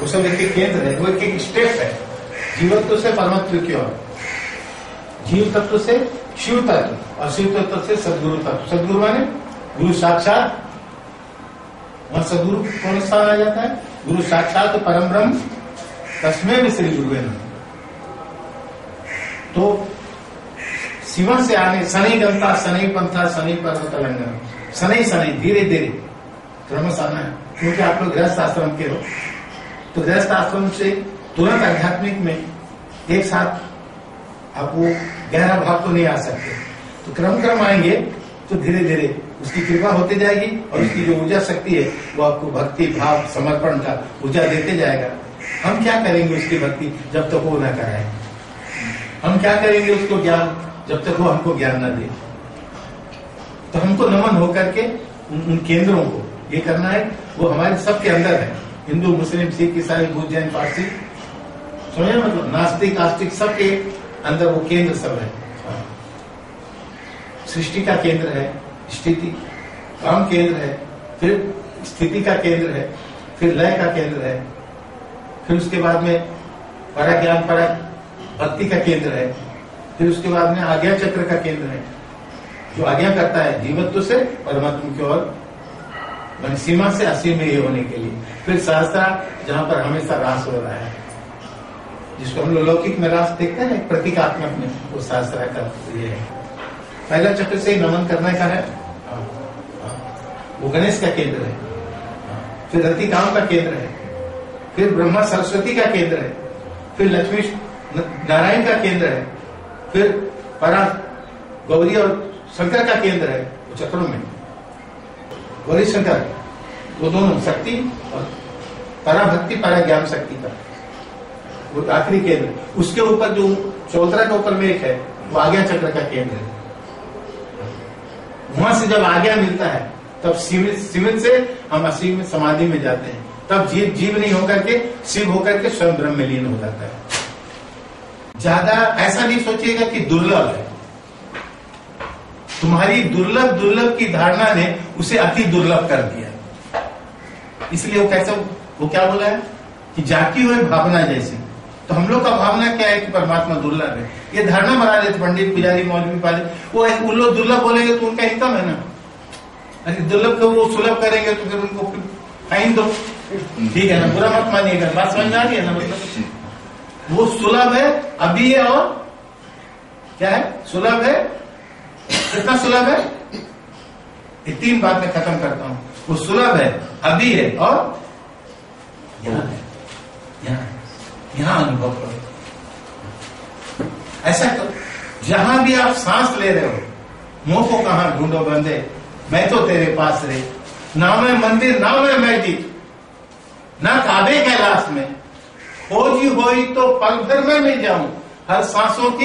वो सब एक एक केंद्र है, वो एक एक स्टेप है। जीवत्व से परमत्व की ओर, जीव तत्व से शिव तत्व और शिव तत्व से सदगुरु तत्व। सदगुरु माने गुरु साक्षात, वहां सदगुरु कौन स्थान आ जाता है? गुरु साक्षात परम ब्रह्म तस्मै भी श्री गुरु है। तो शिवन से आने शनि गंता शनि पंथा शनि पर्वत लंघन, शनि शनि धीरे धीरे क्रमश आना है। क्योंकि आप लोग गृहस्थ आश्रम के हो, तो गृहस्थ आश्रम से तुरंत आध्यात्मिक में एक साथ आप वो गहरा भाव तो नहीं आ सकते। तो क्रम क्रम आएंगे तो धीरे धीरे उसकी कृपा होती जाएगी और उसकी जो ऊर्जा शक्ति है वो आपको भक्ति भाव समर्पण का ऊर्जा देते जाएगा। हम क्या करेंगे उसकी भक्ति जब तक वो न कराए? हम क्या करेंगे उसको ज्ञान जब तक वो हमको ज्ञान न दे? तो हमको नमन होकर के उन केंद्रों को ये करना है। वो हमारे सबके अंदर है, हिंदू मुस्लिम सिख ईसाई बौद्ध जैन पारसी, समझे मतलब नास्तिक आस्तिक सबके अंदर वो केंद्र सब है। सृष्टि का केंद्र है स्थिति, काम केंद्र है, फिर स्थिति का केंद्र है, फिर लय का केंद्र है, फिर उसके बाद में पराज्ञान पर भक्ति का केंद्र है, फिर उसके बाद में आज्ञा चक्र का केंद्र है जो आज्ञा करता है जीवत्व से परमात्मा की ओर, सीमा से असीम में ये होने के लिए। फिर सहस्रा जहां पर हमेशा रास हो रहा है, जिसको हम लोग लौकिक में रास देखते हैं, प्रतीकात्मक में वो सहस्रा का ये है। पहला चक्र से नमन करने का है, वो गणेश का केंद्र है, फिर रतिकाम का केंद्र है, फिर ब्रह्मा सरस्वती का केंद्र है, फिर लक्ष्मी नारायण का केंद्र है, फिर परा गौरी और शंकर का केंद्र है। वो चक्रों में गौरी शंकर वो दोनों शक्ति और पराभक्ति परा ज्ञान शक्ति का वो आखिरी केंद्र। उसके ऊपर जो चौतरा के ऊपर में एक है वो आज्ञा चक्र का केंद्र है। वहां से जब आज्ञा मिलता है तब शिव से हम असीम समाधि में जाते हैं। तब जीव नहीं होकर के शिव होकर के स्वयं ब्रह्म में लीन हो जाता है। ज्यादा ऐसा नहीं सोचिएगा कि दुर्लभ है, तुम्हारी दुर्लभ की धारणा ने उसे अति दुर्लभ कर दिया। इसलिए वो क्या बोला है कि जाती हुई भावना जैसी। तो हम लोग का भावना क्या है कि परमात्मा दुर्लभ है, ये धारणा बना देते पंडित पुजारी मौलवी पाले। वो लोग दुर्लभ बोलेंगे तो उनका हितम है ना। अरे दुर्लभ को वो सुलभ करेंगे तो फिर उनको फाइन दो, ठीक है ना, बुरा मत मानिएगा। बात समझ में आ रही है ना? मतलब वो सुलभ है, अभी है और क्या है? सुलभ है। कितना सुलभ है? ये तीन बात में खत्म करता हूं। वो सुलभ है, अभी है और यहाँ है, यहाँ अनुभव करो। ऐसा करो जहां भी आप सांस ले रहे हो, मुंह को कहां ढूंढो बंदे, मैं तो तेरे पास रे। ना मैं मंदिर ना मैं मस्जिद ना काबे कैलाश में, खोजी होई तो पल भर में मिल जाऊं हर सांसों की।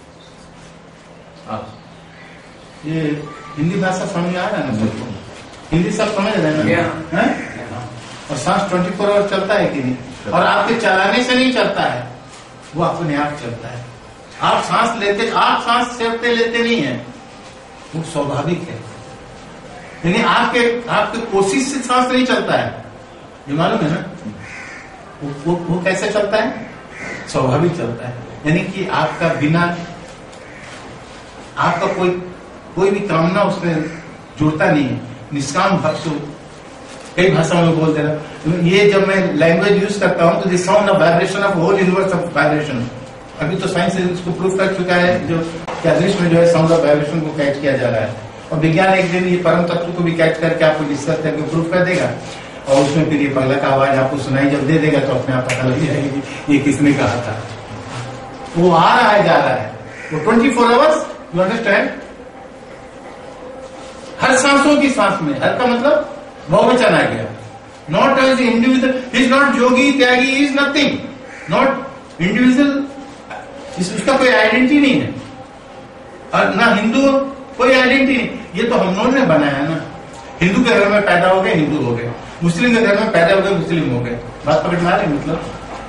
ये हिंदी भाषा समझ आ रहा है ना सबको? हिंदी सब समझ रहे हैं ना? और सांस 24 आवर चलता है कि नहीं? और आपके चलाने से नहीं चलता है, वो अपने आप चलता है। आप सांस लेते, आप सांस चलते लेते नहीं है, वो स्वाभाविक है। यानी आपके कोशिश से सांस नहीं चलता है, ये मालूम है ना? वो कैसे चलता है? स्वाभाविक चलता है। यानी कि आपका बिना आपका कोई भी कामना उसमें जुड़ता नहीं है। निष्काम भक्त कई भाषाओं में बोलते हैं। ये जब मैं लैंग्वेज यूज करता हूं तो this sound of vibration of whole universe of vibration. अभी तो साइंस इसको प्रूव कर चुका है, जो क्या दृश्य में जो है साउंड ऑफ वाइब्रेशन को कैच किया जा रहा है। और विज्ञान एक दिन ये परम तत्व को भी कैच करके आपको डिस्कस करके प्रूव कर देगा। और उसमें फिर ये पगला का आवाज आपको सुनाई जब दे देगा तो अपने आप पता लग जाएगी ये किसने कहा था। वो आ रहा है, जा रहा है, वो 24 आवर्स, यू अंडरस्टैंड? हर सांसों की सांस में, हर का मतलब बहुवचन आ गया। Not as individual, is not Yogi Tyagi, is nothing, not individual, इसका कोई आइडेंटिटी नहीं है। और ना हिंदू कोई आइडेंटिटी नहीं, ये तो हम लोगों ने बनाया ना। हिंदू के घर में पैदा हो गए हिंदू हो गए, मुस्लिम के घर में पैदा हो गए मुस्लिम हो गए। बात पकड़ में आ रही? मतलब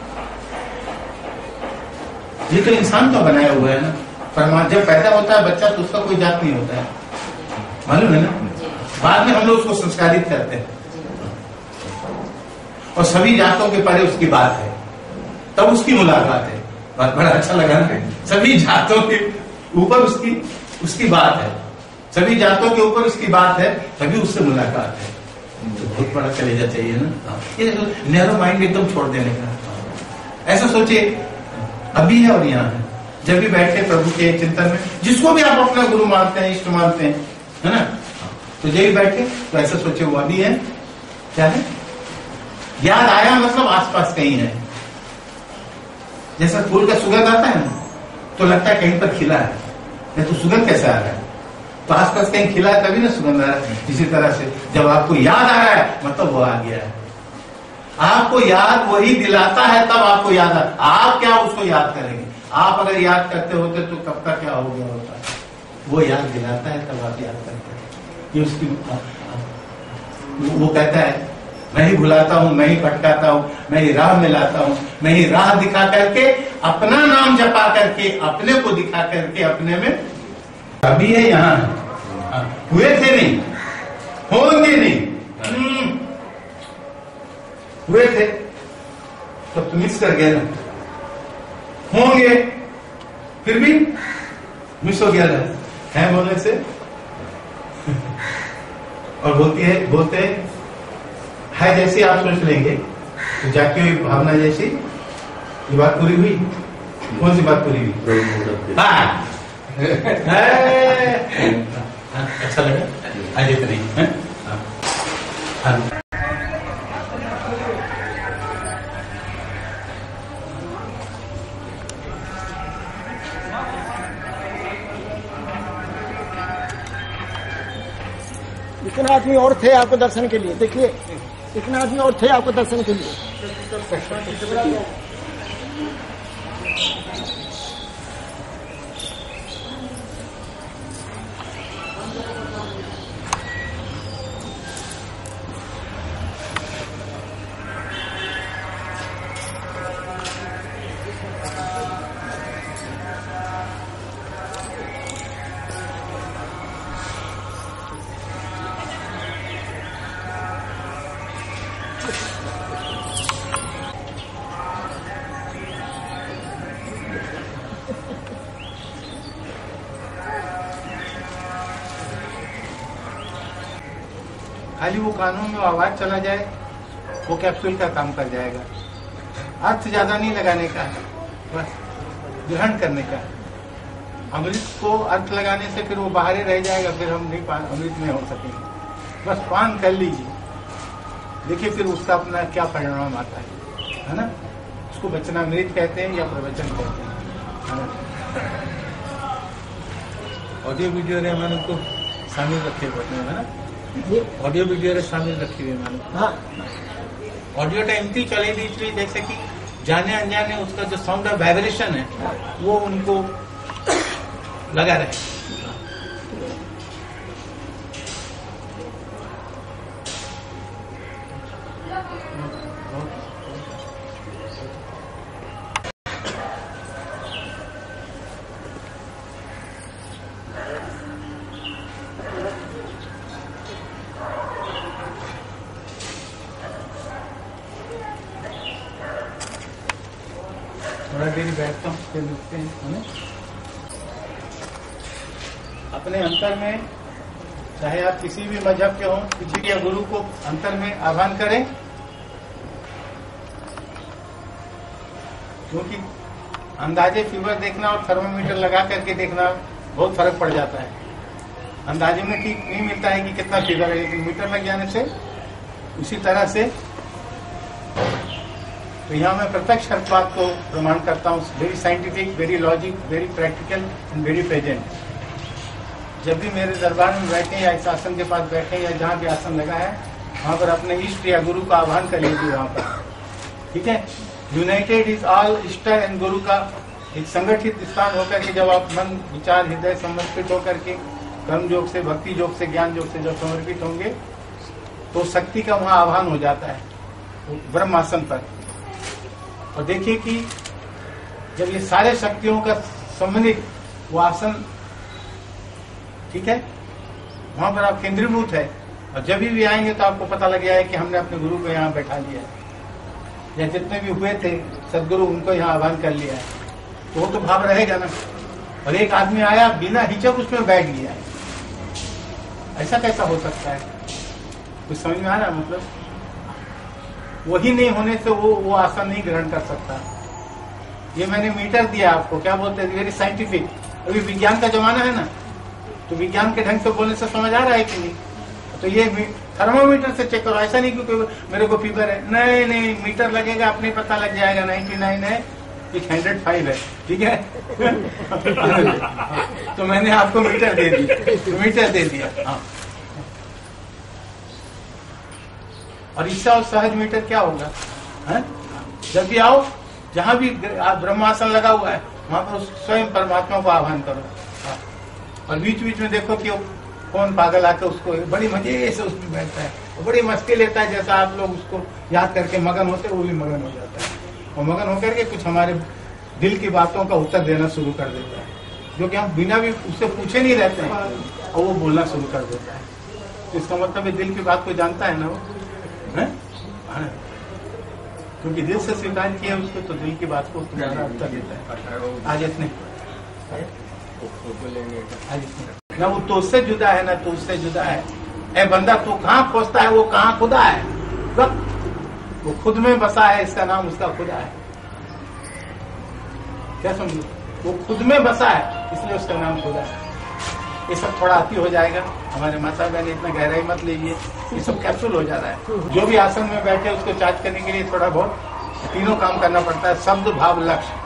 ये तो इंसान तो बनाया हुआ है ना। परमात्मा जब पैदा होता है बच्चा तो उसका कोई जात नहीं होता है, मालूम है ना? बाद में हम लोग उसको संस्कारित करते हैं। और सभी जातों के परे उसकी बात है, तब उसकी मुलाकात है। बात बड़ा अच्छा लगा ना, सभी जातों के ऊपर उसकी बात है, सभी जातों के ऊपर उसकी बात है, तभी उससे मुलाकात है। तो बहुत बड़ा कलेजा चाहिए ना, ये नैरो माइंड एकदम छोड़ देने का। ऐसा सोचिए, अभी है और यहाँ है, जब भी बैठे प्रभु के चिंतन में, जिसको भी आप अपना गुरु मानते हैं, इष्ट मानते हैं, है ना, तो जब भी बैठे तो ऐसा सोचे वो अभी है, क्या है, याद आया मतलब आसपास कहीं है। जैसा फूल का सुगंध आता है ना, तो लगता है कहीं पर खिला है, नहीं तो सुगंध कैसे आ रहा है, तो आसपास कहीं खिला है तभी ना सुगंध आ रहा है। इसी तरह से जब आपको याद आ रहा है मतलब वो आ गया है। आपको याद वही दिलाता है, तब आपको याद आता। आप क्या उसको याद करेंगे? आप अगर याद करते होते तो कब का क्या हो गया होता। वो याद दिलाता है, तब आप याद करते हैं। ये उसकी वो कहता है, मैं ही भुलाता हूं, मैं ही भटकाता हूं, मैं ही राह मिलाता हूं, मैं ही राह दिखा करके, अपना नाम जपा करके, अपने को दिखा करके, अपने में अभी है, यहाँ है। हुए थे नहीं, होंगे नहीं, हुए थे तब तो मिस कर गया ना, होंगे फिर भी मिस हो गया है बोलने से। और बोलते है जैसी आप सोच लेंगे तो जाके हुई भावना जैसी। ये बात पूरी हुई? कौन सी बात पूरी हुई? हाँ अच्छा लगा आज इतनी है। इतने आदमी और थे आपको दर्शन के लिए, देखिए इतने आदमी और थे आपको दर्शन के लिए। खाली वो कानून में आवाज चला जाए, वो कैप्सूल का काम कर जाएगा। अर्थ ज्यादा नहीं लगाने का, बस ग्रहण करने का। अमृत को अर्थ लगाने से फिर वो बाहर ही रह जाएगा, फिर हम नहीं अमृत में हो सकेंगे। बस पान कर लीजिए, देखिए फिर उसका अपना क्या परिणाम आता है ना। उसको वचनामृत कहते हैं या प्रवचन कहते हैं, है ना। ऑडियो वीडियो ने मैंने उनको शामिल रखे हुए है ना, ऑडियो वीडियो शामिल रखी हुई मैंने। हाँ, ऑडियो टा एमती चले दी जैसे कि जाने अनजाने उसका जो साउंड ऑफ वाइब्रेशन है वो उनको लगा रहे। थोड़ा देर बैठता हूँ, फिर रुकते हैं। अपने अंतर में, चाहे आप किसी भी मजहब के हों, किसी भी गुरु को अंतर में आह्वान करें, क्योंकि अंदाजे फीवर देखना और थर्मोमीटर लगा करके देखना बहुत फर्क पड़ जाता है। अंदाजे में ठीक नहीं मिलता है कि कितना फीवर है, लेकिन मीटर लग जाने से उसी तरह से। तो यहाँ मैं प्रत्यक्ष बात को प्रमाण करता हूँ। Very scientific, very logic, very practical and very present. जब भी मेरे दरबार में बैठे या इस आसन के पास बैठे या जहाँ भी आसन लगा है, वहाँ पर अपने इष्ट या गुरु का आह्वान कर लीजिए वहाँ पर, ठीक है। यूनाइटेड इज ऑल इष्ट एंड गुरु का एक संगठित स्थान होकर के जब आप मन विचार हृदय समर्पित होकर के कर्म योग से, भक्ति योग से, ज्ञान योग से जब समर्पित होंगे तो शक्ति का वहाँ आह्वान हो जाता है ब्रह्मासन पर। और देखिए कि जब ये सारे शक्तियों का सम्मिलित वो आसन, ठीक है, वहां पर आप केंद्रीभूत है। और जब भी आएंगे तो आपको पता लग गया है कि हमने अपने गुरु को यहाँ बैठा लिया है। या जितने भी हुए थे सदगुरु उनको यहाँ आह्वान कर लिया है, तो वो तो भाव रहेगा ना। और एक आदमी आया बिना हिचक उसमें बैठ गया, ऐसा कैसा हो सकता है? कुछ समझ में आ रहा है? मतलब वही नहीं होने से वो आसन नहीं ग्रहण कर सकता। ये मैंने मीटर दिया आपको, क्या बोलते हैं, वेरी साइंटिफिक। अभी विज्ञान का जमाना है ना, तो विज्ञान के ढंग से बोलने से समझ आ रहा है कि नहीं? तो ये थर्मोमीटर से चेक करो, ऐसा नहीं क्योंकि मेरे को फीवर है, नहीं नहीं, मीटर लगेगा, अपने पता लग जाएगा 99 है, 105 है, ठीक है। तो मैंने आपको मीटर दे दिया, हाँ। और इससे और सहज मीटर क्या होगा? है? जब भी आओ, जहां भी ब्रह्मासन लगा हुआ है वहां पर स्वयं परमात्मा को आह्वान करो। और बीच बीच में देखो कि कौन पागल आकर उसको बड़ी मजे से उसमें बैठता है, वो बड़ी मस्ती लेता है, जैसा आप लोग उसको याद करके मगन होते वो भी मगन हो जाता है। और मगन होकर के कुछ हमारे दिल की बातों का उत्तर देना शुरू कर देता है, जो कि हम बिना भी उससे पूछे नहीं रहते हैं, और वो बोलना शुरू कर देता है। तो इसका मतलब दिल की बात को जानता है ना वो, है? क्योंकि दिल से स्वीकार किया उसको, तो दिल की बात को ज्यादा उत्तर देता है। आज इसने ना वो तो उससे जुदा है, ना तो उससे जुदा है। ए बंदा, तू कहाँ खोजता है, वो कहाँ खुदा है? वो खुद में बसा है, इसका नाम उसका खुदा है। क्या समझो? वो खुद में बसा है, इसलिए उसका नाम खुदा है। ये सब थोड़ा अति हो जाएगा, हमारे माता बहन इतना गहराई मत लीजिए, ये सब कैप्सूल हो जा रहा है। जो भी आसन में बैठे उसको चार्ज करने के लिए थोड़ा बहुत तीनों काम करना पड़ता है, शब्द भाव लक्ष्य।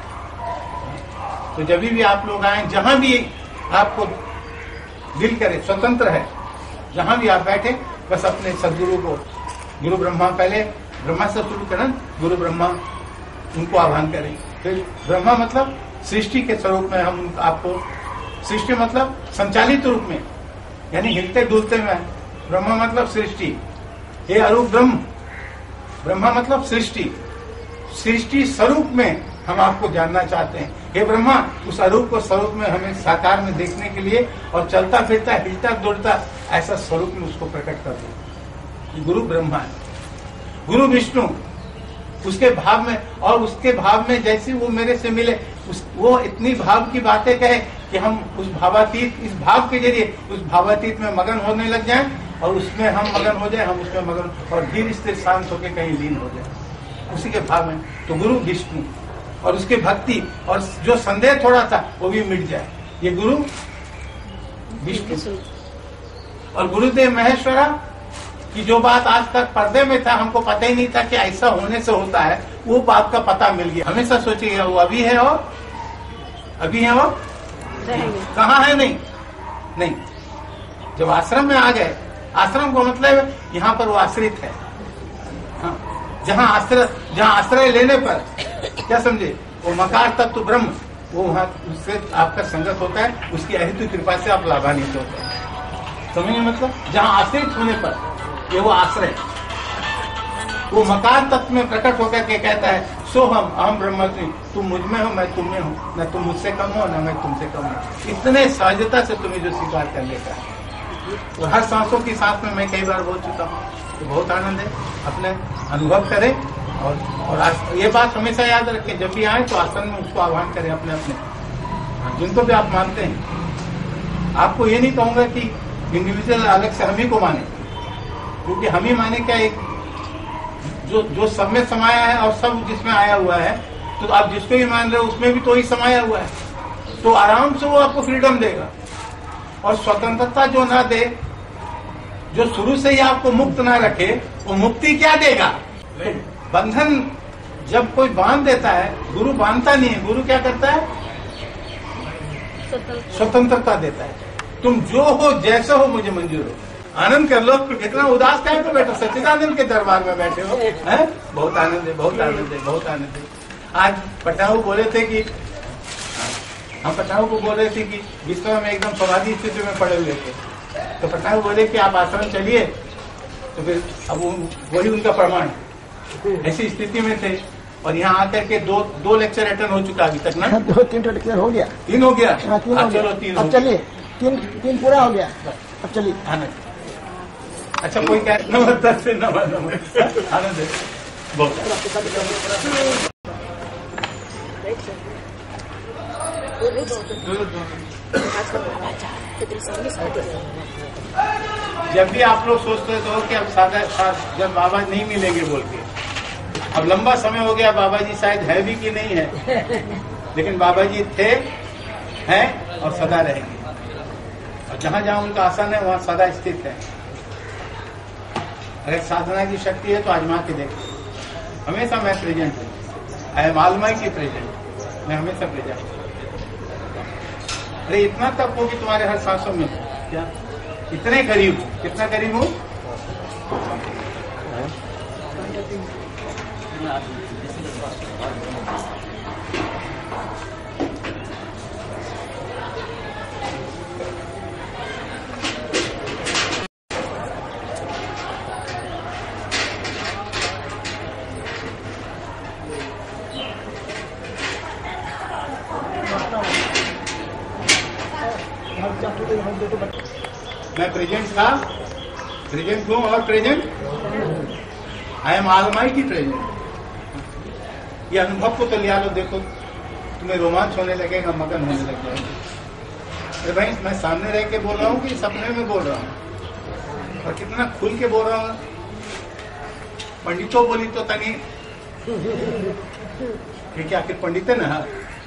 तो जब भी आप लोग आए, जहां भी आपको दिल करे, स्वतंत्र है, जहां भी आप बैठे, बस अपने सदगुरु को, गुरु ब्रह्मा, पहले ब्रह्मा से शुरू करें, गुरु ब्रह्मा उनको आह्वान करें। फिर ब्रह्मा मतलब सृष्टि के स्वरूप में हम आपको, सृष्टि मतलब संचालित रूप में, यानी हिलते डुलते में, ब्रह्मा मतलब सृष्टि। हे अरूप ब्रह्म, ब्रह्मा मतलब सृष्टि, सृष्टि स्वरूप में हम आपको जानना चाहते हैं। हे ब्रह्मा, उस अरूप को स्वरूप में हमें साकार में देखने के लिए, और चलता फिरता हिलता डुलता ऐसा स्वरूप में उसको प्रकट कर दो। गुरु ब्रह्मा है, गुरु विष्णु उसके भाव में, और उसके भाव में जैसे वो मेरे से मिले, वो इतनी भाव की बातें कहे कि हम उस भावातीत, इस भाव के जरिए उस भावातीत में मगन होने लग जाएं, और उसमें हम मगन हो जाएं, हम उसमें मगन, और धीरे स्थिर शांत होकर कहीं लीन हो जाए उसी के भाव में। तो गुरु विष्णु और उसके भक्ति, और जो संदेह थोड़ा था वो भी मिट जाए, ये गुरु विष्णु। और गुरुदेव महेश्वरा कि जो बात आज तक पर्दे में था, हमको पता ही नहीं था कि ऐसा होने से होता है, वो बात का पता मिल गया। हमेशा सोचिएगा वो अभी है और अभी है और कहाँ है, नहीं। जब आश्रम में आ गए, आश्रम को मतलब यहाँ पर वो आश्रित है। हाँ, जहाँ आश्रय लेने पर क्या समझे, वो मकार तत्व ब्रह्म, वो वहाँ उससे आपका संगत होता है, उसकी अहेतु कृपा से आप लाभान्वित होते हैं। समझिए मतलब, जहाँ आश्रित होने पर ये वो आश्रय, वो मकार तत्व में प्रकट होकर के कहता है, सो हम अहम ब्रह्मास्मि, तुम मुझ में हो, मैं तुम में हूँ, न तुम मुझसे कम हो, न मैं तुमसे कम हूँ। इतने सहजता से तुम्हें जो स्वीकार कर लेता है, तो हर सांसों की सांस में मैं कई बार बोल चुका हूँ, तो बहुत आनंद है, अपने अनुभव करें। और ये बात हमेशा याद रखें, जब भी आए तो आसन में उसको आह्वान करें अपने जिनको भी आप मानते हैं। आपको ये नहीं कहूंगा कि इंडिविजुअल अलग से हम ही को माने, क्योंकि हम ही माने क्या, एक जो सब में समाया है और सब जिसमें आया हुआ है, तो आप जिसको भी मान रहे हो उसमें भी तो ही समाया हुआ है, तो आराम से वो आपको फ्रीडम देगा। और स्वतंत्रता जो ना दे, जो शुरू से ही आपको मुक्त ना रखे, वो मुक्ति क्या देगा? बंधन जब कोई बांध देता है, गुरु बांधता नहीं है, गुरु क्या करता है? स्वतंत्रता देता है। तुम जो हो, जैसे हो, मुझे मंजूर हो। आनंद कर लो, इतना उदास क्या है? बैठो, सच्चिदानंद के दरबार में बैठे हो, हैं? बहुत आनंद है, बहुत आनंद है, बहुत आनंद है। आज पटाऊ बोले थे कि, हम पटाऊ को बोल रहे थे कि विश्व में एकदम समाधि स्थिति में पड़े हुए थे, तो पटाऊ बोले कि आप आश्रम चलिए, तो फिर अब वही उनका प्रमाण, ऐसी स्थिति में थे। और यहाँ आकर के दो लेक्चर अटेंड हो चुका अभी तक ना? 2-3 लेक्चर हो गया। 3 हो गया? हाँ, 3 हो गया। चलो 3 अब चलिए, 3 पूरा हो गया, अब चलिए। अच्छा, कोई क्या? नंबर 10 से नंबर आनंद है। जब भी आप लोग सोचते हो कि अब सादा जब बाबा नहीं मिलेंगे बोल के, अब लंबा समय हो गया, बाबा जी शायद है भी कि नहीं है, लेकिन बाबा जी थे, हैं और सदा रहेंगे। और जहां जहां उनका आसन है वहां सदा स्थित है। अगर साधना की शक्ति है तो आजमा के देखो, हमेशा मैं प्रेजेंट हूँ। आई एम ऑलमाइटी प्रेजेंट, मैं हमेशा प्रेजेंट हूँ। अरे इतना तक हो कि तुम्हारे हर सांसों में क्या इतने करीब, कितना करीब हूँ? मैं प्रेजेंट था, प्रेजेंट हूँ और present I am almighty present. ये अनुभव को तो लिया लो, देखो तुम्हें रोमांच होने लगेगा, मगन होने लग जाएगा। अरे भाई मैं सामने रह के बोल रहा हूँ कि सपने में बोल रहा हूँ, और कितना खुल के बोल रहा हूँ। पंडितों बोली तो तनी क्योंकि आखिर पंडित है ना,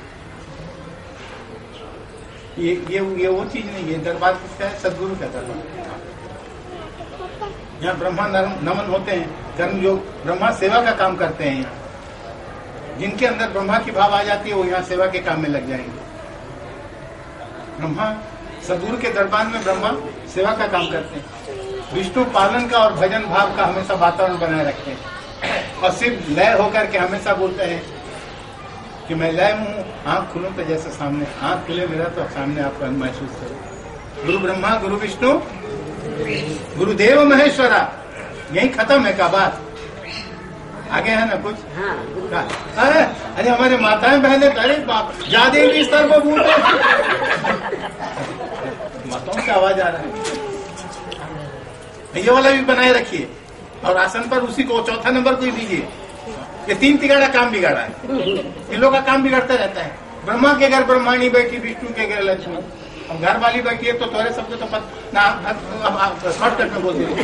ये वो चीज नहीं है। दरबार किसका है? सदगुरु का दरबार। यहाँ ब्रह्मा नमन होते हैं, कर्म योग ब्रह्मा सेवा का काम करते हैं। यहाँ जिनके अंदर ब्रह्मा की भाव आ जाती है वो यहाँ सेवा के काम में लग जाएंगे। ब्रह्मा सदगुरु के दरबार में ब्रह्मा सेवा का काम करते हैं। विष्णु पालन का और भजन भाव का हमेशा वातावरण बनाए रखते हैं, और सिर्फ लय होकर के हमेशा बोलते हैं कि मैं लय हूँ। आंख खुलो तो जैसे सामने, आंख खुले मेरा तो सामने आपको महसूस करो। गुरु ब्रह्मा, गुरु विष्णु, गुरुदेव महेश्वरा। यही खत्म है का बात, आगे है ना कुछ? अरे हमारे माताएं बहने, अरे बाप ज्यादा भी स्तर पर बोलते, माताओं से आवाज आ रहा है। ये वाला भी बनाए रखिए, और आसन पर उसी को चौथा नंबर को ही दीजिए। ये 3 तिगाड़ा काम बिगाड़ा है, इन लोगों का काम बिगड़ता रहता है। ब्रह्मा के घर ब्रह्माणी बैठी, विष्णु के घर लक्ष्मी। अब घर वाली बैठी है तो थोड़े शब्द तो ना, अब शॉर्टकट में बोल दीजिए।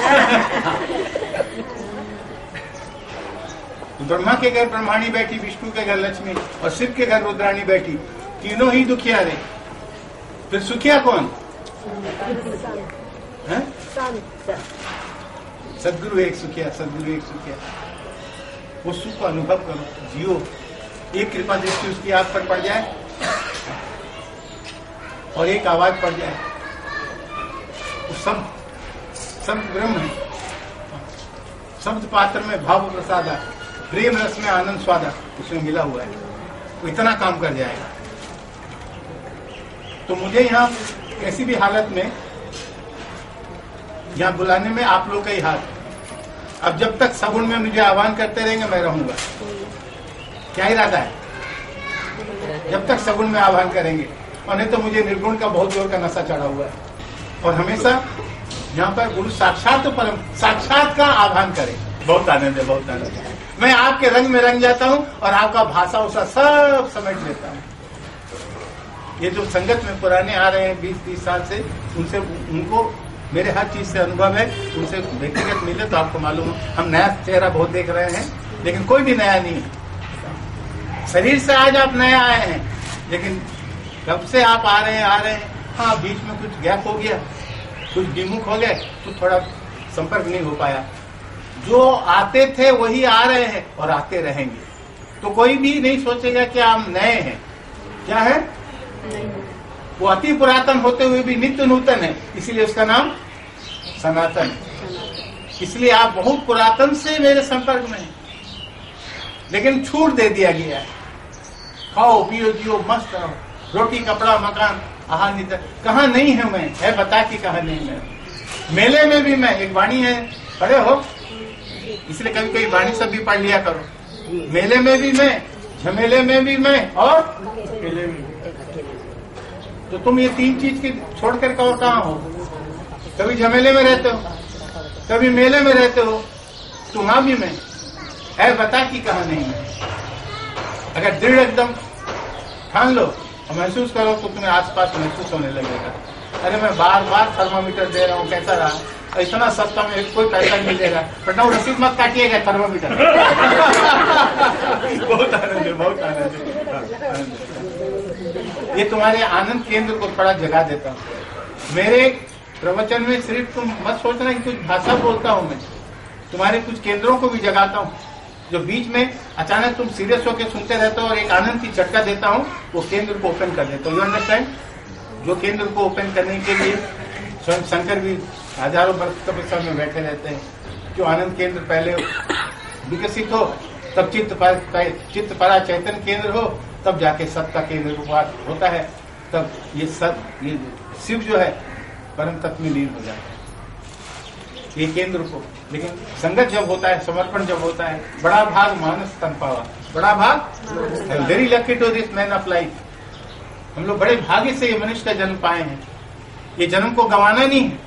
ब्रह्मा के घर ब्रह्माणी बैठी, विष्णु के घर लक्ष्मी, और शिव के घर रुद्राणी बैठी। तीनों ही दुखिया रहे, फिर सुखिया कौन? सदगुरु एक सुखिया, सदगुरु एक सुखिया। वो सुख को अनुभव करो, जियो। एक कृपा दृष्टि उसकी आंख पर पड़ जाए और एक आवाज पड़ जाए, वो सब ब्रह्म है। शब्द पात्र में भाव प्रसादा, प्रेम रस में आनंद स्वादा उसमें मिला हुआ है। वो इतना काम कर जाएगा। तो मुझे यहाँ कैसी भी हालत में यहाँ बुलाने में आप लोग का ही हाथ। अब जब तक सगुण में मुझे आह्वान करते रहेंगे मैं रहूंगा। क्या इरादा है? जब तक सगुण में आह्वान करेंगे, और नहीं तो मुझे निर्गुण का बहुत जोर का नशा चढ़ा हुआ है। और हमेशा यहाँ पर गुरु साक्षात परम साक्षात का आह्वान करें। बहुत आनंद है, बहुत आनंद है। मैं आपके रंग में रंग जाता हूँ और आपका भाषा उसा सब समझ लेता हूँ। ये जो संगत में पुराने आ रहे हैं 20-30 साल से, उनसे उनको मेरे हर चीज से अनुभव है। उनसे व्यक्तिगत मिले तो आपको मालूम है। हम नया चेहरा बहुत देख रहे हैं, लेकिन कोई भी नया नहीं है। शरीर से आज आप नया आए हैं, लेकिन कब से आप आ रहे हैं। हाँ, बीच में कुछ गैप हो गया, कुछ विमुख हो गए, तो थोड़ा संपर्क नहीं हो पाया। जो आते थे वही आ रहे हैं और आते रहेंगे। तो कोई भी नहीं सोचेगा कि हम नए हैं। क्या है? वो अति पुरातन होते हुए भी नित्य नूतन है, इसीलिए उसका नाम सनातन है। इसलिए आप बहुत पुरातन से मेरे संपर्क में हैं, लेकिन छूट दे दिया गया है। खाओ पियो जियो मस्त रहो, रोटी कपड़ा मकान आहार निद्रा। कहाँ नहीं है मैं? है बता कि कहाँ नहीं है। मेले में भी मैं, एक वाणी है, पढ़े हो? इसलिए कभी कभी वाणी सब भी पढ़ लिया करो। मेले में भी मैं, झमेले में भी मैं, और अकेले में। तो तुम ये 3 चीज के छोड़ कर और कहाँ हो? कभी झमेले में रहते हो, कभी मेले में रहते हो, तो वहां भी मैं। है बता कि कहाँ नहीं है। अगर दृढ़ एकदम ठान लो और महसूस करो तो तुम्हें आसपास महसूस होने लगेगा। अरे मैं बार बार थर्मामीटर दे रहा हूँ, कैसा रहा, इतना सस्ता में कोई पैसा नहीं मिलेगा, बट रसीद मत काटिएगा थर्मामीटर। बहुत आनंद है, बहुत आनंद है। ये तुम्हारे आनंद केंद्र को थोड़ा जगा देता हूँ। मेरे प्रवचन में सिर्फ तुम मत सोचना कि कुछ भाषा बोलता हूँ, मैं तुम्हारे कुछ केंद्रों को भी जगाता हूँ, जो बीच में अचानक तुम सीरियस होकर सुनते रहते हो और एक आनंद की झटका देता हूँ, वो केंद्र को ओपन कर देता हूँ। You understand? जो केंद्र को ओपन करने के लिए स्वयं शंकर भी हजारों वर्ष तपस्या में बैठे रहते हैं। जो आनंद केंद्र पहले विकसित हो, तब चित्त परा चैतन्य केंद्र हो, तब जाके सत्ता केंद्र होता है, तब ये शिव जो है परम तत्व में लीन हो जाता है ये केंद्र को। लेकिन संगत जब होता है, समर्पण जब होता है, बड़ा भाग मानस तन पावा, बड़ा भाग, very lucky to this man of life. हम लोग बड़े भाग्य से ये मनुष्य का जन्म पाए हैं। ये जन्म को गंवाना नहीं है।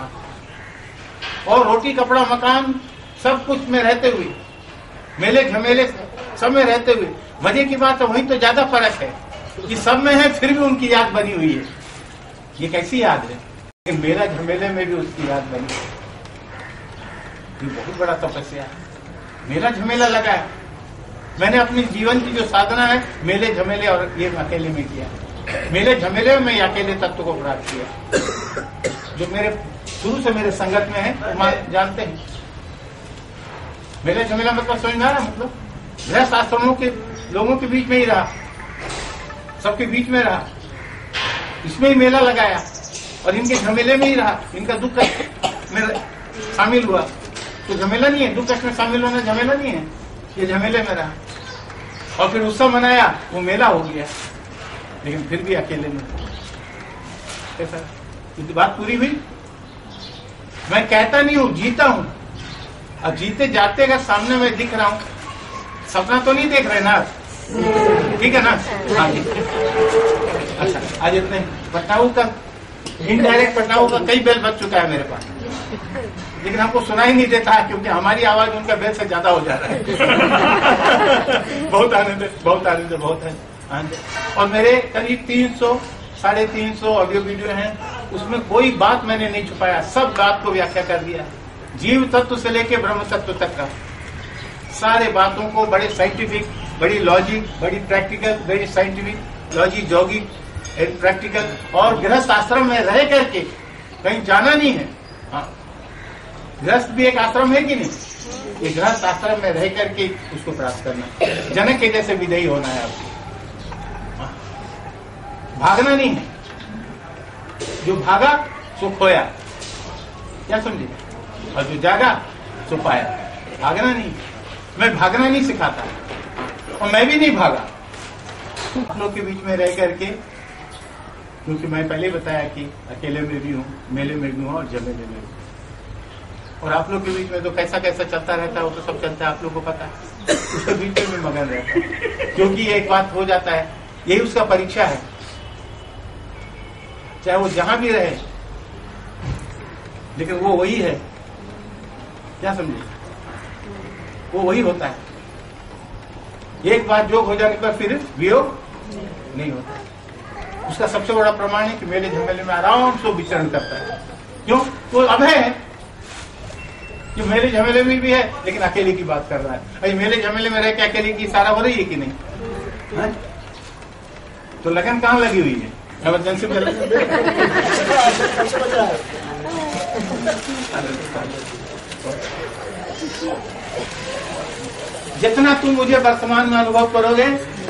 और रोटी कपड़ा मकान सब कुछ में रहते हुए, मेले झमेले सब में रहते हुए, मजे की बात है वही तो ज्यादा फर्क है कि सब में है फिर भी उनकी याद बनी हुई है। ये कैसी याद है? लेकिन मेला झमेले में भी उसकी याद बनी है। ये बहुत बड़ा तपस्या है। मेला झमेला लगा है। मैंने अपने जीवन की जो साधना है मेले झमेले और ये अकेले में किया। मेले झमेले में अकेले तत्व को प्राप्त किया। जो मेरे शुरू से मेरे संगत में है वो जानते हैं। मेले झमेला मतलब समझ में आ रहा, मतलब गृहस्थ आश्रमों के लोगों के बीच में ही रहा, सबके बीच में रहा, इसमें ही मेला लगाया और इनके झमेले में ही रहा। इनका दुख में शामिल हुआ तो झमेला नहीं है, दुख कष्ट में शामिल होना झमेला नहीं है, ये झमेले में रहा और फिर उत्सव मनाया, वो मेला हो गया। लेकिन फिर भी अकेले में कैसा बात पूरी हुई। मैं कहता नहीं हूं, जीता हूं। अब जीते जाते अगर सामने में दिख रहा हूं, सपना तो नहीं देख रहे ना, ठीक है ना? हाँ जी। अच्छा, आज इतने पटनाऊ का इनडायरेक्ट पटनाऊ का कई बेल बज चुका है मेरे पास, लेकिन हमको सुनाई नहीं देता है क्योंकि हमारी आवाज उनका बेल से ज्यादा हो जा रहा है। बहुत आनंद है, बहुत आनंद है, बहुत है। और मेरे करीब 300 साढ़े 300 ऑडियो वीडियो हैं, उसमें कोई बात मैंने नहीं छुपाया, सब बात को व्याख्या कर दिया। जीव तत्व से लेके ब्रह्म तत्व तक का सारे बातों को बड़े साइंटिफिक, बड़ी लॉजिक, बड़ी प्रैक्टिकल, बड़ी साइंटिफिक लॉजिक, जॉगिक एंड प्रैक्टिकल, और गृहस्थ आश्रम में रह करके कहीं जाना नहीं है। हाँ, गृहस्थ भी एक आश्रम है कि नहीं? ये गृहस्थ आश्रम में रह करके उसको प्राप्त करना, जनक के जैसे विधेयी होना है आपको। भागना नहीं है, जो भागा सो खोया, क्या समझे? और जो जागा सो पाया। भागना नहीं, मैं भागना नहीं सिखाता और मैं भी नहीं भागा। आप लोग के बीच में रह करके, क्योंकि मैं पहले बताया कि अकेले में भी हूँ, मेले में भी हूँ और जमेले में भी। और आप लोग के बीच में तो कैसा कैसा चलता रहता है वो तो सब चलता है, आप लोग को पता है। उसके बीच में भी मगन रहता है, क्योंकि एक बात हो जाता है, यही उसका परीक्षा है। चाहे वो जहां भी रहे, लेकिन वो वही है, क्या समझे? वो वही होता है। एक बात जोग हो जाने पर फिर वियोग नहीं होता। उसका सबसे बड़ा प्रमाण है कि मेले झमेले में आराम से विचरण करता है। क्यों? वो अब है जो मेले झमेले में भी है, लेकिन अकेले की बात कर रहा है। अरे मेले झमेले में रह के अकेले की इशारा हो रही है कि नहीं? है? तो लगन कहाँ लगी हुई है? इमरजेंसी में जितना तुम मुझे वर्तमान में अनुभव करोगे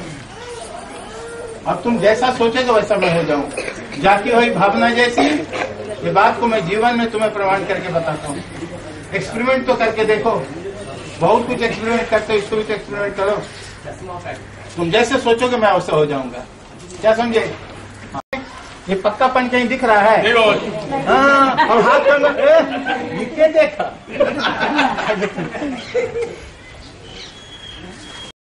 और तुम जैसा सोचोगे वैसा मैं हो जाऊं। जाती हुई भावना जैसी, ये बात को मैं जीवन में तुम्हें प्रमाण करके बताता हूँ। एक्सपेरिमेंट तो करके देखो, बहुत कुछ एक्सपेरिमेंट करते हो, इसको भी तो एक्सपेरिमेंट करो। तुम जैसे सोचोगे मैं वैसा हो जाऊंगा, क्या समझे? ये पक्कापन कहीं दिख रहा है? हाँ, और हाथ नीचे देखा।